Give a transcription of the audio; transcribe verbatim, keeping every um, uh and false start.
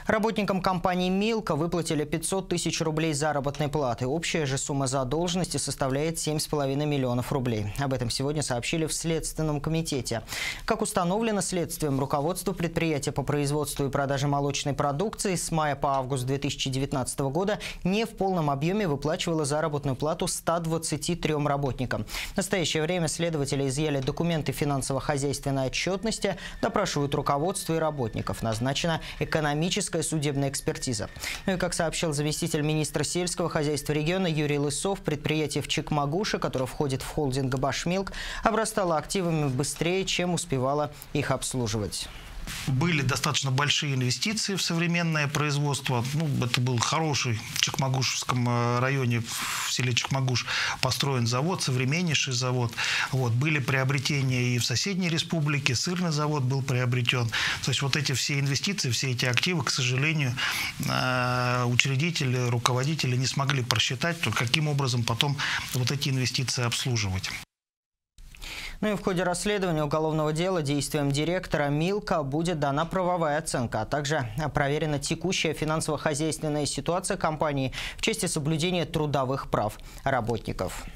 Работникам компании «Милка» выплатили пятьсот тысяч рублей заработной платы. Общая же сумма задолженности составляет семь с половиной миллионов рублей. Об этом сегодня сообщили в Следственном комитете. Как установлено следствием, руководство предприятия по производству и продаже молочной продукции с мая по август две тысячи девятнадцатого года не в полном объеме выплачивало заработную плату ста двадцати трём работникам. В настоящее время следователи изъяли документы финансово-хозяйственной отчетности, допрашивают руководство и работников. Назначена экономическая судебная экспертиза. Ну и, как сообщил заместитель министра сельского хозяйства региона Юрий Лысов, предприятие в Чекмагуше, которое входит в холдинг «Башмилк», обрастало активами быстрее, чем успевало их обслуживать. Были достаточно большие инвестиции в современное производство. Ну, это был хороший в Чекмагушском районе, в селе Чекмагуш, построен завод, современнейший завод. Вот. Были приобретения и в соседней республике, сырный завод был приобретен. То есть вот эти все инвестиции, все эти активы, к сожалению, учредители, руководители не смогли просчитать, каким образом потом вот эти инвестиции обслуживать. Ну и в ходе расследования уголовного дела действиям директора «Милка» будет дана правовая оценка, а также проверена текущая финансово-хозяйственная ситуация компании в части соблюдения трудовых прав работников.